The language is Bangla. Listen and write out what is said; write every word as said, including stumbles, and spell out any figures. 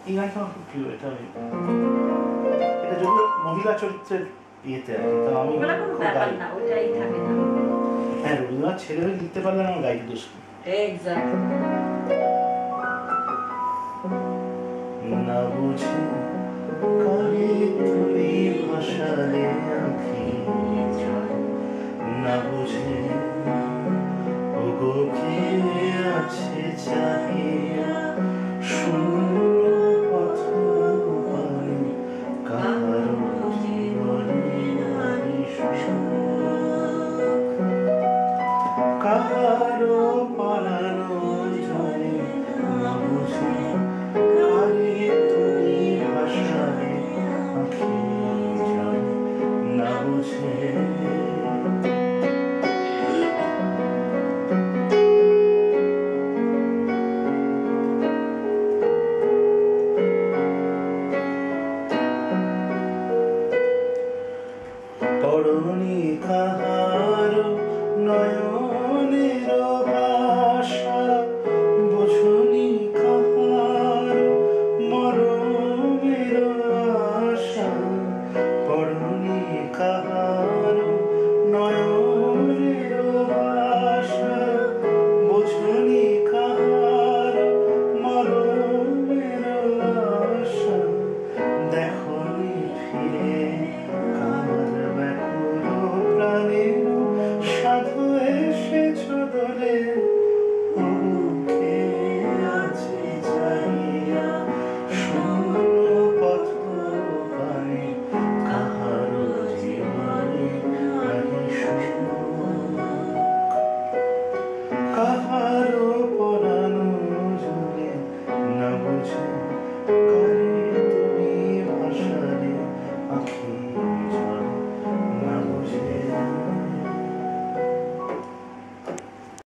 এই গানটা আমার খুব প্রিয়। এটা আমি এটা যদিও মহিলা চরিত্রের ইয়েতে আর কি, তো আমি গাই না, ওটাই থাকে না। হ্যাঁ, রবীন্দ্রনাথ ছেড়ে লিখতে পারলে আমার গাইতে দোষ কি? না বুঝে কারে তুমি ভাষালে আঁখি, না বুঝে ওগো কে আছে চাহিয়া